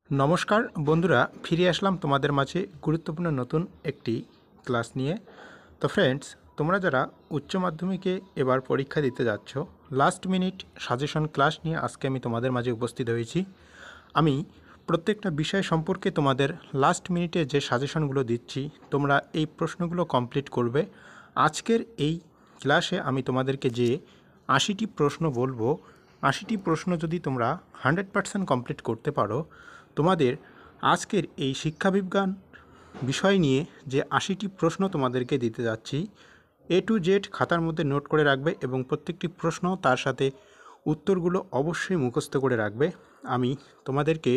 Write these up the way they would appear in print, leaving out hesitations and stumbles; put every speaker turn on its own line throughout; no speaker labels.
নমস্কার বন্ধুরা, ফিরে আসলাম তোমাদের মাঝে গুরুত্বপূর্ণ নতুন একটি ক্লাস নিয়ে। তো ফ্রেন্ডস, তোমরা যারা উচ্চ মাধ্যমিকে এবার পরীক্ষা দিতে যাচ্ছ, লাস্ট মিনিট সাজেশন ক্লাস নিয়ে আজকে আমি তোমাদের মাঝে উপস্থিত হয়েছি। আমি প্রত্যেকটা বিষয় সম্পর্কে তোমাদের লাস্ট মিনিটে যে সাজেশনগুলো দিচ্ছি, তোমরা এই প্রশ্নগুলো কমপ্লিট করবে। আজকের এই ক্লাসে আমি তোমাদেরকে যে 80টি প্রশ্ন বলবো, 80টি প্রশ্ন যদি তোমরা 100% কমপ্লিট করতে পারো, তোমাদের আজকের এই শিক্ষাবিজ্ঞান বিষয় নিয়ে যে 80টি প্রশ্ন তোমাদেরকে দিতে যাচ্ছি, A to Z খাতার মধ্যে নোট করে রাখবে এবং প্রত্যেকটি প্রশ্ন তার সাথে উত্তরগুলো অবশ্যই মুখস্থ করে রাখবে। আমি তোমাদেরকে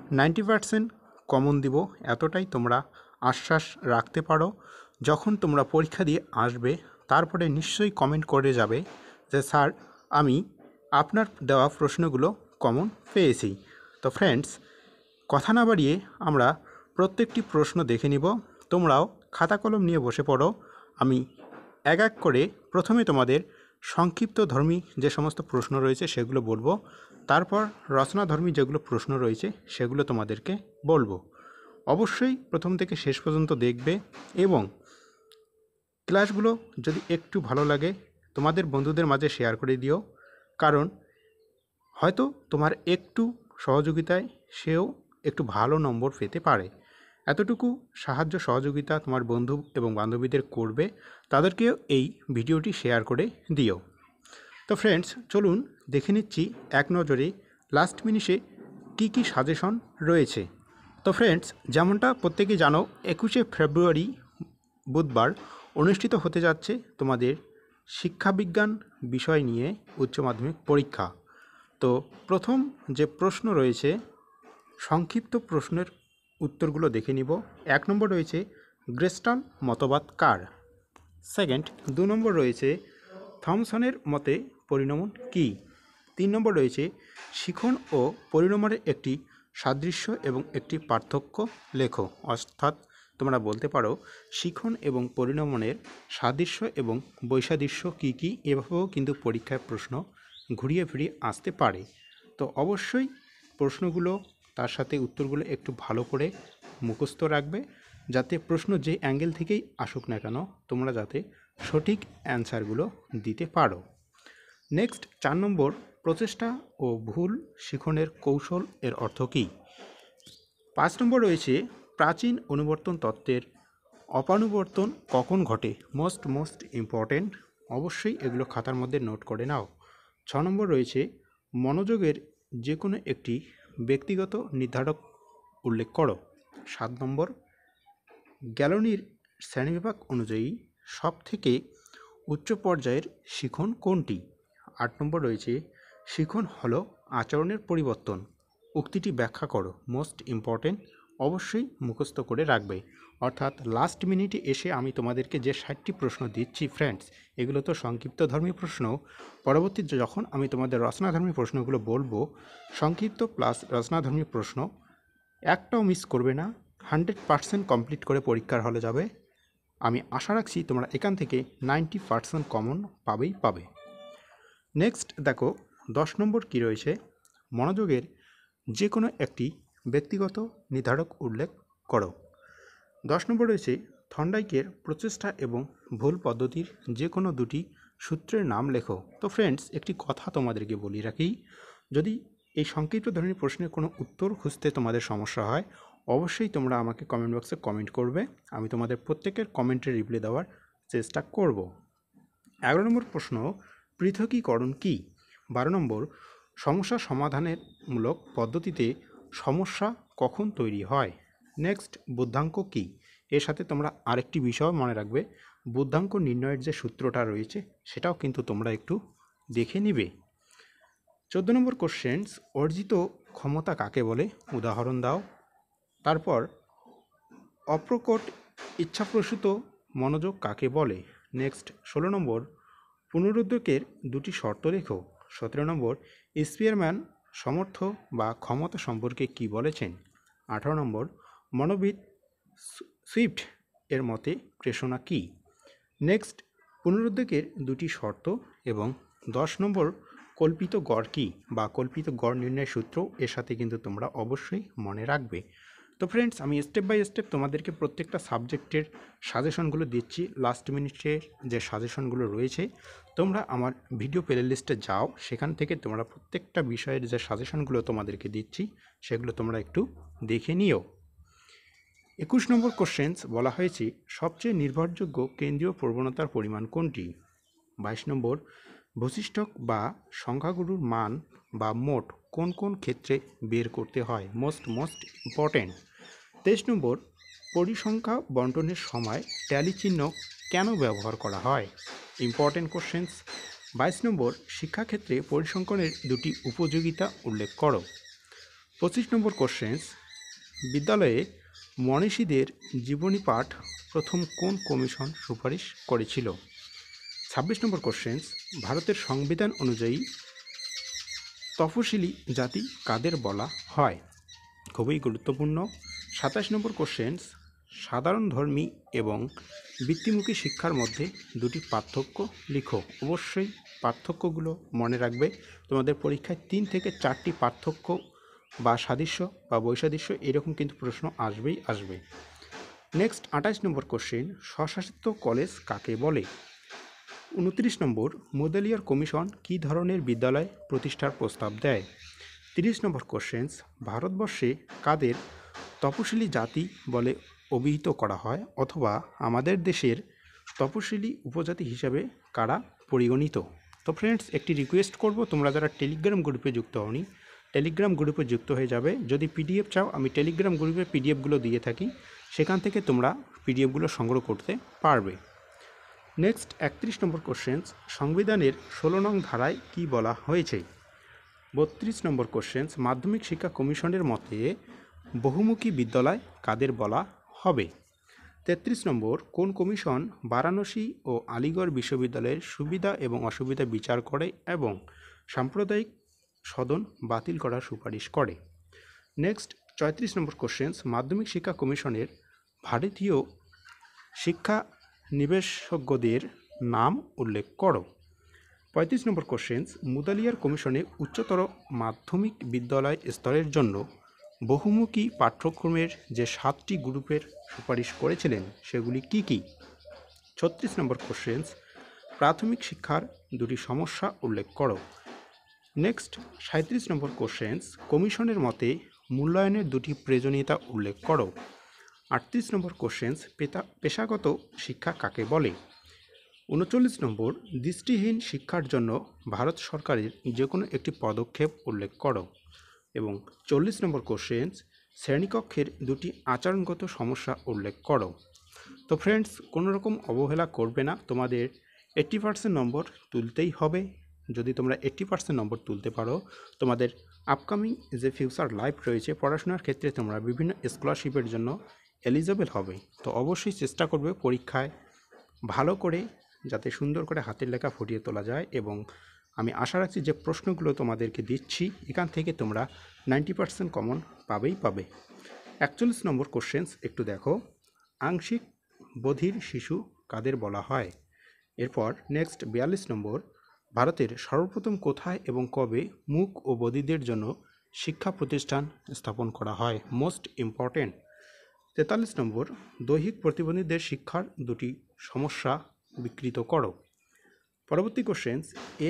90% কমন দিব, এতটাই তোমরা আশ্বাস রাখতে পারো। যখন তোমরা পরীক্ষা দিয়ে আসবে, তারপরে নিশ্চয়ই কমেন্ট করে যাবে যে স্যার, আমি আপনার দেওয়া প্রশ্নগুলো কমন পেয়েছি। তো ফ্রেন্ডস, কথা না বাড়িয়ে আমরা প্রত্যেকটি প্রশ্ন দেখে নিব। তোমরাও খাতা কলম নিয়ে বসে পড়ো। আমি এক এক করে প্রথমে তোমাদের সংক্ষিপ্তধর্মী যে সমস্ত প্রশ্ন রয়েছে সেগুলো বলবো, তারপর রচনাধর্মী যেগুলো প্রশ্ন রয়েছে সেগুলো তোমাদেরকে বলবো। অবশ্যই প্রথম থেকে শেষ পর্যন্ত দেখবে এবং ক্লাসগুলো যদি একটু ভালো লাগে তোমাদের বন্ধুদের মাঝে শেয়ার করে দিও, কারণ হয়তো তোমার একটু সহযোগিতায় সেও একটু ভালো নম্বর পেতে পারে। এতটুকু সাহায্য সহযোগিতা তোমার বন্ধু এবং বান্ধবীদের করবে, তাদেরকেও এই ভিডিওটি শেয়ার করে দিও। তো ফ্রেন্ডস, চলুন দেখে নিচ্ছি এক নজরে লাস্ট মিনিটে কী কী সাজেশন রয়েছে। তো ফ্রেন্ডস, যেমনটা প্রত্যেকেই জানো, 21শে ফেব্রুয়ারি বুধবার অনুষ্ঠিত হতে যাচ্ছে তোমাদের শিক্ষাবিজ্ঞান বিষয় নিয়ে উচ্চ মাধ্যমিক পরীক্ষা। তো প্রথম যে প্রশ্ন রয়েছে, সংক্ষিপ্ত প্রশ্নের উত্তরগুলো দেখে নিব। 1 নম্বর রয়েছে গ্রেস্টাল মতবাদ কার। সেকেন্ড, 2 নম্বর রয়েছে থমসনের মতে পরিণমন কী। 3 নম্বর রয়েছে শিখন ও পরিণমনের একটি সাদৃশ্য এবং একটি পার্থক্য লেখো। অর্থাৎ তোমরা বলতে পারো শিখন এবং পরিণমনের সাদৃশ্য এবং বৈসাদৃশ্য কী কী। এভাবেও কিন্তু পরীক্ষায় প্রশ্ন ঘুরিয়ে ফিরিয়ে আসতে পারে। তো অবশ্যই প্রশ্নগুলো তার সাথে উত্তরগুলো একটু ভালো করে মুখস্থ রাখবে, যাতে প্রশ্ন যে অ্যাঙ্গেল থেকেই আসুক না কেন তোমরা যাতে সঠিক অ্যান্সারগুলো দিতে পারো। নেক্সট, 4 নম্বর, প্রচেষ্টা ও ভুল শিখনের কৌশল এর অর্থ কী। 5 নম্বর রয়েছে প্রাচীন অনুবর্তন তত্ত্বের অপানুবর্তন কখন ঘটে। মোস্ট ইম্পর্টেন্ট, অবশ্যই এগুলো খাতার মধ্যে নোট করে নাও। 6 নম্বর রয়েছে মনোযোগের যে কোনো একটি ব্যক্তিগত নির্ধারক উল্লেখ করো। 7 নম্বর, গ্যালনির শ্রেণীবিভাগ অনুযায়ী সবথেকে উচ্চ পর্যায়ের শিখন কোনটি। 8 নম্বর রয়েছে শিখন হলো আচরণের পরিবর্তন, উক্তিটি ব্যাখ্যা করো। মোস্ট ইম্পর্টেন্ট, অবশ্যই মুখস্থ করে রাখবে। অর্থাৎ লাস্ট মিনিটে এসে আমি তোমাদেরকে যে 60টি প্রশ্ন দিচ্ছি ফ্রেন্ডস, এগুলো তো সংক্ষিপ্তধর্মী প্রশ্ন। পরবর্তীতে যখন আমি তোমাদের রচনাধর্মী প্রশ্নগুলো বলবো, সংক্ষিপ্ত প্লাস রচনাধর্মী প্রশ্ন একটাও মিস করবে না। 100% কমপ্লিট করে পরীক্ষার হলে যাবে। আমি আশা রাখছি তোমরা এখান থেকে 90% কমন পাবে। নেক্সট দেখো, 10 নম্বর কী রয়েছে, মনোযোগের যে কোনো একটি ব্যক্তিগত নির্ধারক উল্লেখ করো। 10 নম্বর রয়েছে থর্নডাইকের প্রচেষ্টা এবং ভুল পদ্ধতির যে কোনো দুটি সূত্রের নাম লেখো। তো ফ্রেন্ডস, একটি কথা তোমাদেরকে বলি রাখি, যদি এই সংক্ষিপ্ত ধরনের প্রশ্নের কোনো উত্তর খুঁজতে তোমাদের সমস্যা হয়, অবশ্যই তোমরা আমাকে কমেন্ট বক্সে কমেন্ট করবে। আমি তোমাদের প্রত্যেকের কমেন্টের রিপ্লাই দেওয়ার চেষ্টা করব। 11 নম্বর প্রশ্ন, পৃথকীকরণ কী। 12 নম্বর, সমস্যা সমাধানের মূলক পদ্ধতিতে সমস্যা কখন তৈরি হয়। নেক্সট, বুদ্ধাঙ্ক কী। এর সাথে তোমরা আরেকটি বিষয় মনে রাখবে, বুদ্ধাঙ্ক নির্ণয়ের যে সূত্রটা রয়েছে সেটাও কিন্তু তোমরা একটু দেখে নিবে। 14 নম্বর কোশ্চেন্স, অর্জিত ক্ষমতা কাকে বলে, উদাহরণ দাও। তারপর অপ্রকট ইচ্ছাপ্রসূত মনোযোগ কাকে বলে। নেক্সট, 16 নম্বর, পুনরুদ্যোগের দুটি শর্ত লেখো। 17 নম্বর, স্পিয়ারম্যান সমর্থ বা ক্ষমতা সম্পর্কে কি বলেছেন। 18 নম্বর, মনোবিদ সুইফট এর মতে প্রেষণা কী। নেক্সট, পুনরুদ্যোগের দুটি শর্ত এবং 10 নম্বর কল্পিত গড় কী বা কল্পিত গড় নির্ণয় সূত্র এর সাথে কিন্তু তোমরা অবশ্যই মনে রাখবে। তো ফ্রেন্ডস, আমি স্টেপ বাই স্টেপ তোমাদেরকে প্রত্যেকটা সাবজেক্টের সাজেশনগুলো দিচ্ছি। লাস্ট মিনিটের যে সাজেশনগুলো রয়েছে, তোমরা আমার ভিডিও প্লে লিস্টে যাও, সেখান থেকে তোমরা প্রত্যেকটা বিষয়ের যে সাজেশনগুলো তোমাদেরকে দিচ্ছি সেগুলো তোমরা একটু দেখে নিও। 21 নম্বর কোশ্চেন্স বলা হয়েছে সবচেয়ে নির্ভরযোগ্য কেন্দ্রীয় প্রবণতার পরিমাণ কোনটি। 22 নম্বর বৈশিষ্ট্যক বা সংখ্যাগুলোর মান বা মোট কোন কোন ক্ষেত্রে বের করতে হয়, মোস্ট ইম্পর্টেন্ট। 23 নম্বর পরিসংখ্যা বন্টনের সময় ট্যালি চিহ্ন কেন ব্যবহার করা হয়, ইম্পর্টেন্ট কোশ্চেন্স। 22 নম্বর শিক্ষাক্ষেত্রে পরিসংখ্যানের দুটি উপযোগিতা উল্লেখ করো। 25 নম্বর কোশ্চেন্স বিদ্যালয়ে মনীষীদের জীবনী পাঠ প্রথম কোন কমিশন সুপারিশ করেছিল। 26 নম্বর কোশ্চেন্স ভারতের সংবিধান অনুযায়ী তফসিলি জাতি কাদের বলা হয়, খুবই গুরুত্বপূর্ণ। 27 নম্বর কোশ্চেন্স সাধারণ ধর্মী এবং বৃত্তিমুখী শিক্ষার মধ্যে দুটি পার্থক্য লিখো। অবশ্যই পার্থক্যগুলো মনে রাখবে, তোমাদের পরীক্ষায় 3 থেকে 4টি পার্থক্য বা সাদৃশ্য বা বৈসাদৃশ্য এরকম কিন্তু প্রশ্ন আসবে। নেক্সট 28 নম্বর কোশ্চেন স্বশাসিত কলেজ কাকে বলে। 29 নম্বর মুদালিয়ার কমিশন কী ধরনের বিদ্যালয় প্রতিষ্ঠার প্রস্তাব দেয়। 30 নম্বর কোশ্চেন্স ভারতবর্ষে কাদের তপশিলি জাতি বলে অভিহিত করা হয় অথবা আমাদের দেশের তপশিলি উপজাতি হিসাবে কারা পরিগণিত। তো ফ্রেন্ডস, একটি রিকোয়েস্ট করব, তোমরা যারা টেলিগ্রাম গ্রুপে যুক্ত হওনি টেলিগ্রাম গ্রুপে যুক্ত হয়ে যাবে। যদি পিডিএফ চাও, আমি টেলিগ্রাম গ্রুপে পিডিএফগুলো দিয়ে থাকি, সেখান থেকে তোমরা পিডিএফগুলো সংগ্রহ করতে পারবে। নেক্সট 31 নম্বর কোশ্চেন্স সংবিধানের 16 নং ধারায় কী বলা হয়েছে। 32 নম্বর কোশ্চেন্স মাধ্যমিক শিক্ষা কমিশনের মতে বহুমুখী বিদ্যালয় কাদের বলা হবে। 33 নম্বর কোন কমিশন বারাণসী ও আলিগড় বিশ্ববিদ্যালয়ের সুবিধা এবং অসুবিধা বিচার করে এবং সাম্প্রদায়িক সদন বাতিল করার সুপারিশ করে। নেক্সট 34 নম্বর কোশ্চেন্স মাধ্যমিক শিক্ষা কমিশনের ভারতীয় শিক্ষা নিবেশকদের নাম উল্লেখ করো। 35 নম্বর কোশ্চেন্স মুদালিয়ার কমিশনে উচ্চতর মাধ্যমিক বিদ্যালয় স্তরের জন্য বহুমুখী পাঠ্যক্রমের যে 7টি গ্রুপের সুপারিশ করেছিলেন সেগুলি কি কি। 36 নম্বর কোশ্চেন্স প্রাথমিক শিক্ষার দুটি সমস্যা উল্লেখ করো। নেক্সট 37 নম্বর কোশ্চেন্স কমিশনের মতে মূল্যায়নের দুটি প্রয়োজনীয়তা উল্লেখ করো। 38 নম্বর কোশ্চেন্স পেশাগত শিক্ষা কাকে বলে। 39 নম্বর দৃষ্টিহীন শিক্ষার জন্য ভারত সরকারের যে কোনো একটি পদক্ষেপ উল্লেখ করো। এবং 40 নম্বর কোশ্চেন্স শ্রেণীকক্ষের দুটি আচরণগত সমস্যা উল্লেখ করো। তো ফ্রেন্ডস, কোনো রকম অবহেলা করবে না, তোমাদের 80% নম্বর তুলতেই হবে। যদি তোমরা 80% নম্বর তুলতে পারো, তোমাদের আপকামিং যে ফিউচার লাইফ রয়েছে পড়াশোনার ক্ষেত্রে তোমরা বিভিন্ন স্কলারশিপের জন্য এলিজেবল হবে। তো অবশ্যই চেষ্টা করবে পরীক্ষায় ভালো করে যাতে সুন্দর করে হাতের লেখা ফুটিয়ে তোলা যায়, এবং আমি আশা রাখছি যে প্রশ্নগুলো তোমাদেরকে দিচ্ছি এখান থেকে তোমরা 90% কমন পাবে। 41 নম্বর কোশ্চেন্স একটু দেখো, আংশিক বধির শিশু কাদের বলা হয়। এরপর নেক্সট 42 নম্বর ভারতের সর্বপ্রথম কোথায় এবং কবে মূক ও বধিরদের জন্য শিক্ষা প্রতিষ্ঠান স্থাপন করা হয়, মোস্ট ইম্পর্টেন্ট। 43 নম্বর দৈহিক প্রতিবন্ধীদের শিক্ষার দুটি সমস্যা বিকৃত করো। পরবর্তী কোশ্চেন্স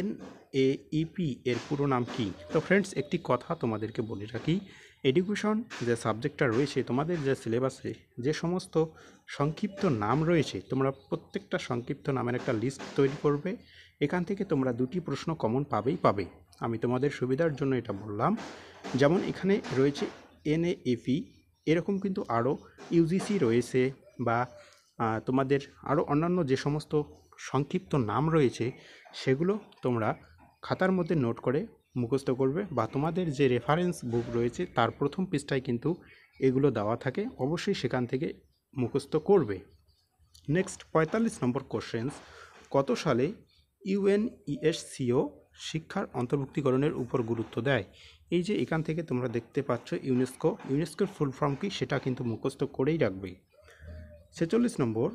NAEP এর পুরো নাম কি। তো ফ্রেন্ডস, একটি কথা তোমাদেরকে বলে রাখি, এডুকেশন যে সাবজেক্টটা রয়েছে তোমাদের যে সিলেবাসে যে সমস্ত সংক্ষিপ্ত নাম রয়েছে, তোমরা প্রত্যেকটা সংক্ষিপ্ত নামের একটা লিস্ট তৈরি করবে। এখান থেকে তোমরা দুটি প্রশ্ন কমন পাবে। আমি তোমাদের সুবিধার জন্য এটা বললাম। যেমন এখানে রয়েছে NAEP, এরকম কিন্তু আরও UGC রয়েছে বা তোমাদের আরও অন্যান্য যে সমস্ত সংক্ষিপ্ত নাম রয়েছে সেগুলো তোমরা খাতার মধ্যে নোট করে মুখস্থ করবে, বা তোমাদের যে রেফারেন্স বুক রয়েছে তার প্রথম পৃষ্ঠায় কিন্তু এগুলো দেওয়া থাকে, অবশ্যই সেখান থেকে মুখস্থ করবে। নেক্সট 45 নম্বর কোশ্চেন্স কত সালে UNESCO শিক্ষার অন্তর্ভুক্তিকরণের উপর গুরুত্ব দেয়। এই যে এখান থেকে তোমরা দেখতে পাচ্ছ ইউনেস্কোর ফুল ফর্ম কি সেটা কিন্তু মুখস্থ করেই রাখবে। 46 নম্বর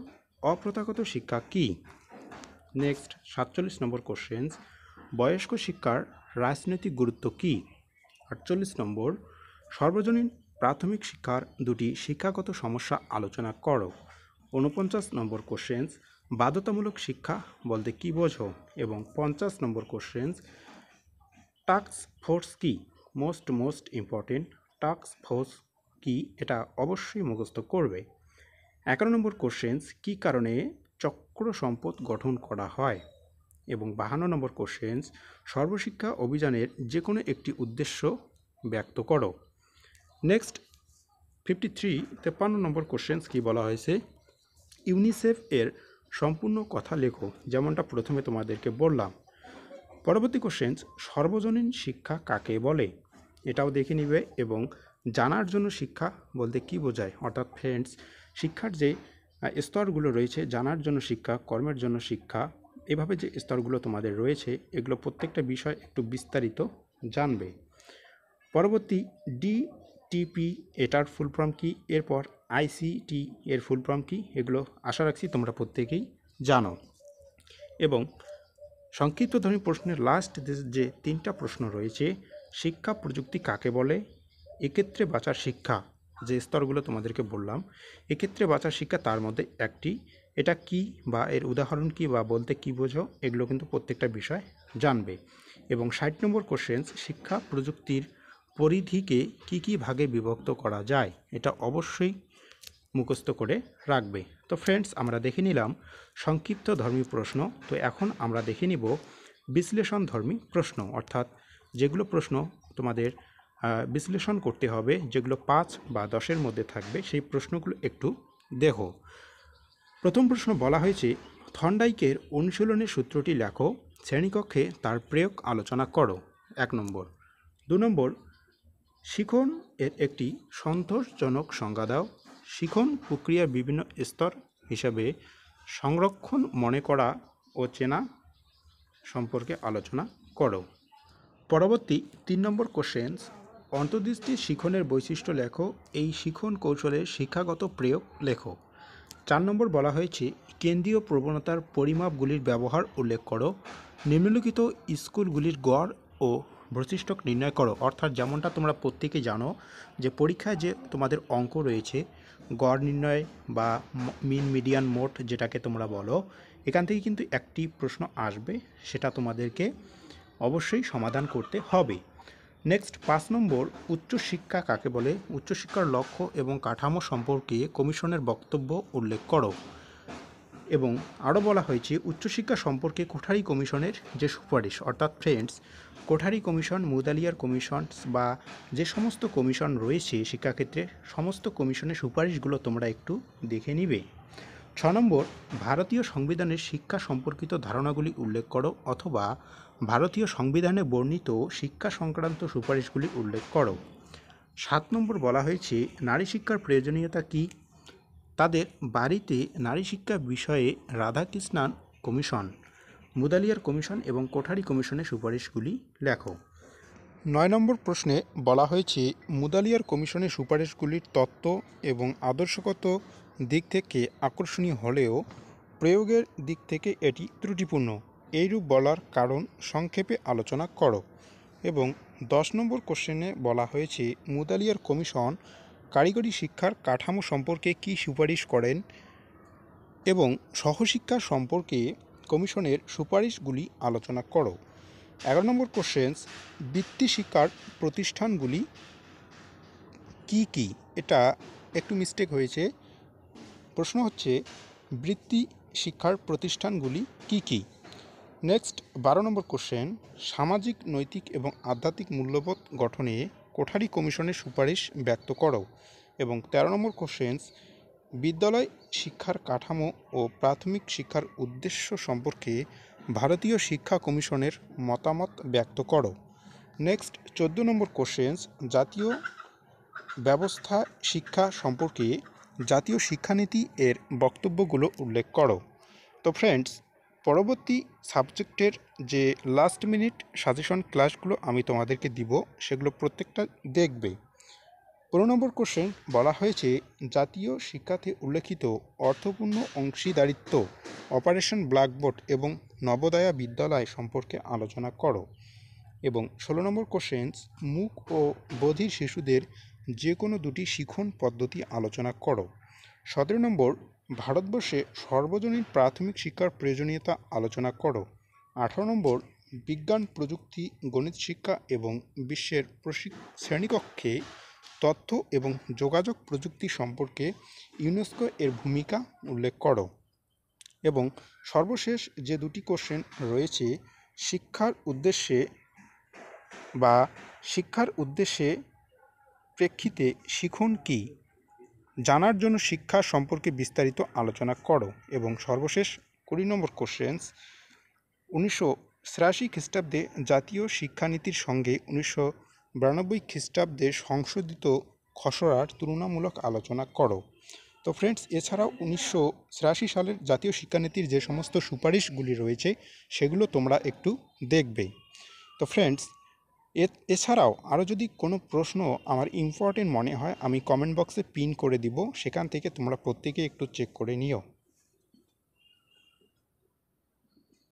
অপ্রথাগত শিক্ষা কি। নেক্সট 47 নম্বর কোশ্চেন্স বয়স্ক শিক্ষার রাজনৈতিক গুরুত্ব কী? 48 নম্বর, সর্বজনীন প্রাথমিক শিক্ষার দুটি শিক্ষাগত সমস্যা আলোচনা করো। 49 নম্বর কোশ্চেন্স, বাধ্যতামূলক শিক্ষা বলতে কী বোঝো? এবং 50 নম্বর কোশ্চেন্স, টাস্ক ফোর্স কী? মোস্ট ইম্পর্টেন্ট, টাস্ক ফোর্স কী এটা অবশ্যই মুখস্থ করবে। 11 নম্বর কোশ্চেন্স, কী কারণে চক্র সম্পদ গঠন করা হয়? এবং 52 নম্বর কোশ্চেন্স, সর্বশিক্ষা অভিযানের যে কোনো একটি উদ্দেশ্য ব্যক্ত করো। নেক্সট 53 নম্বর কোশ্চেন্স কি বলা হয়েছে, ইউনিসেফ এর সম্পূর্ণ কথা লেখো, যেমনটা প্রথমে তোমাদেরকে বললাম। পরবর্তী কোশ্চেন্স, সর্বজনীন শিক্ষা কাকে বলে? এটাও দেখে নিবে। এবং জানার জন্য শিক্ষা বলতে কি বোঝায়, অর্থাৎ ফ্রেন্ডস শিক্ষার যে স্তরগুলো রয়েছে, জানার জন্য শিক্ষা, কর্মের জন্য শিক্ষা, এভাবে যে স্তরগুলো তোমাদের রয়েছে এগুলো প্রত্যেকটা বিষয় একটু বিস্তারিত জানবে। পরবর্তী ডিটিপি এটার ফুল ফর্ম কী, এরপর আইসিটি এর ফুল ফর্ম কী, এগুলো আশা রাখছি তোমরা প্রত্যেকেই জানো। এবং সংক্ষিপ্তধর্মী প্রশ্নের লাস্ট যে 3টা প্রশ্ন রয়েছে, শিক্ষা প্রযুক্তি কাকে বলে? এক্ষেত্রে বাঁচার শিক্ষা, যে স্তরগুলো তোমাদেরকে বললাম, এক্ষেত্রে বাঁচার শিক্ষা তার মধ্যে একটি, এটা কি বা এর উদাহরণ কি বা বলতে কি বোঝো, এগুলো কিন্তু প্রত্যেকটা বিষয় জানবে। এবং 60 নম্বর কোশ্চেন্স, শিক্ষা প্রযুক্তির পরিধিকে কি ভাগে বিভক্ত করা যায়, এটা অবশ্যই মুখস্থ করে রাখবে। তো ফ্রেন্ডস, আমরা দেখে নিলাম সংক্ষিপ্ত ধর্মী প্রশ্ন। তো এখন আমরা দেখে নিব বিশ্লেষণ ধর্মী প্রশ্ন, অর্থাৎ যেগুলো প্রশ্ন তোমাদের বিশ্লেষণ করতে হবে, যেগুলো 5 বা 10-এর মধ্যে থাকবে, সেই প্রশ্নগুলো একটু দেখো। প্রথম প্রশ্ন বলা হয়েছে, থর্নডাইকের অনুশীলনের সূত্রটি লেখো, শ্রেণীকক্ষে তার প্রয়োগ আলোচনা করো। 1 নম্বর। 2 নম্বর, শিখন এর একটি সন্তোষজনক সংজ্ঞা দাও। শিখন প্রক্রিয়ার বিভিন্ন স্তর হিসাবে সংরক্ষণ, মনে করা ও চেনা সম্পর্কে আলোচনা করো। পরবর্তী 3 নম্বর কোশ্চেন্স, অন্তর্দৃষ্টি শিখনের বৈশিষ্ট্য লেখো, এই শিখন কৌশলের শিক্ষাগত প্রয়োগ লেখো। 4 নম্বর বলা হয়েছে, কেন্দ্রীয় প্রবণতার পরিমাপগুলির ব্যবহার উল্লেখ করো। নিম্নলিখিত স্কুলগুলির গড় ও বৈশিষ্ট্য নির্ণয় করো। অর্থাৎ যেমনটা তোমরা প্রত্যেকেই জানো যে পরীক্ষায় যে তোমাদের অঙ্ক রয়েছে, গড় নির্ণয় বা মিন মিডিয়ান মোড যেটাকে তোমরা বলো, এখান থেকে কিন্তু একটি প্রশ্ন আসবে, সেটা তোমাদেরকে অবশ্যই সমাধান করতে হবে। নেক্সট 5 নম্বর, উচ্চশিক্ষা কাকে বলে? উচ্চশিক্ষার লক্ষ্য এবং কাঠামো সম্পর্কে কমিশনের বক্তব্য উল্লেখ করো। এবং আরও বলা হয়েছে, উচ্চশিক্ষা সম্পর্কে কোঠারি কমিশনের যে সুপারিশ, অর্থাৎ friends Kothari commission, Mudaliar commission বা যে সমস্ত কমিশন রয়েছে শিক্ষাক্ষেত্রে, সমস্ত কমিশনের সুপারিশগুলো তোমরা একটু দেখে নিবে। 6 নম্বর, ভারতীয় সংবিধানের শিক্ষা সম্পর্কিত ধারণাগুলি উল্লেখ করো, অথবা ভারতীয় সংবিধানে বর্ণিত শিক্ষা সংক্রান্ত সুপারিশগুলি উল্লেখ করো। 7 নম্বর বলা হয়েছে, নারী শিক্ষার প্রয়োজনীয়তা কী? তাদের বাড়িতে নারী শিক্ষা বিষয়ে রাধাকৃষ্ণান কমিশন, মুদালিয়ার কমিশন এবং কোঠারি কমিশনের সুপারিশগুলি লেখো। 9 নম্বর প্রশ্নে বলা হয়েছে, মুদালিয়ার কমিশনের সুপারিশগুলির তত্ত্ব এবং আদর্শগত দিক থেকে আকর্ষণীয় হলেও প্রয়োগের দিক থেকে এটি ত্রুটিপূর্ণ, এইরূপ বলার কারণ সংক্ষেপে আলোচনা করো। এবং 10 নম্বর কোশ্চেনে বলা হয়েছে, মুদালিয়ার কমিশন কারিগরি শিক্ষার কাঠামো সম্পর্কে কী সুপারিশ করেন এবং সহশিক্ষা সম্পর্কে কমিশনের সুপারিশগুলি আলোচনা করো। 11 নম্বর কোশ্চেন্স, বৃত্তি শিক্ষার প্রতিষ্ঠানগুলি কি কি? এটা একটু মিস্টেক হয়েছে, প্রশ্ন হচ্ছে বৃত্তি শিক্ষার প্রতিষ্ঠানগুলি কি কি। নেক্সট 12 নম্বর কোশ্চেন, সামাজিক, নৈতিক এবং আধ্যাত্মিক মূল্যবোধ গঠনে কোঠারি কমিশনের সুপারিশ ব্যক্ত করো। এবং 13 নম্বর কোশ্চেন্স, বিদ্যালয় শিক্ষার কাঠামো ও প্রাথমিক শিক্ষার উদ্দেশ্য সম্পর্কে ভারতীয় শিক্ষা কমিশনের মতামত ব্যক্ত করো। নেক্সট 14 নম্বর কোশ্চেন্স, জাতীয় ব্যবস্থা শিক্ষা সম্পর্কে জাতীয় শিক্ষানীতি এর বক্তব্যগুলো উল্লেখ করো। তো ফ্রেন্ডস, পরবর্তী সাবজেক্টের যে লাস্ট মিনিট সাজেশন ক্লাসগুলো আমি তোমাদেরকে দিব, সেগুলো প্রত্যেকটা দেখবে। 15 নম্বর কোশ্চেন বলা হয়েছে, জাতীয় শিক্ষাতে উল্লেখিত অর্থপূর্ণ অংশীদারিত্ব, অপারেশন ব্ল্যাকবোর্ড এবং নবোদয়া বিদ্যালয় সম্পর্কে আলোচনা করো। এবং 16 নম্বর কোশ্চেন্স, মূক ও বধির শিশুদের যে কোনো দুটি শিখন পদ্ধতি আলোচনা করো। 17 নম্বর, ভারতবর্ষে সর্বজনীন প্রাথমিক শিক্ষার প্রয়োজনীয়তা আলোচনা করো। 18 নম্বর, বিজ্ঞান, প্রযুক্তি, গণিত শিক্ষা এবং বিশ্বের শ্রেণীকক্ষে তথ্য এবং যোগাযোগ প্রযুক্তি সম্পর্কে ইউনেস্কো এর ভূমিকা উল্লেখ করো। এবং সর্বশেষ যে দুটি কোশ্চেন রয়েছে, শিক্ষার উদ্দেশ্যে প্রেক্ষিতে শিখন কী, জানার জন্য শিক্ষা সম্পর্কে বিস্তারিত আলোচনা করো। এবং সর্বশেষ 20 নম্বর কোশ্চেন্স, 1983 খ্রিস্টাব্দে জাতীয় শিক্ষানীতির সঙ্গে 1992 খ্রিস্টাব্দে সংশোধিত খসড়ার তুলনামূলক আলোচনা করো। তো ফ্রেন্ডস, এছাড়াও 1983 সালের জাতীয় শিক্ষানীতির যে সমস্ত সুপারিশগুলি রয়েছে সেগুলো তোমরা একটু দেখবে। তো ফ্রেন্ডস, এছাড়াও আরও যদি কোনো প্রশ্ন আমার ইম্পর্টেন্ট মনে হয় আমি কমেন্ট বক্সে পিন করে দিব, সেখান থেকে তোমরা প্রত্যেকে একটু চেক করে নিও।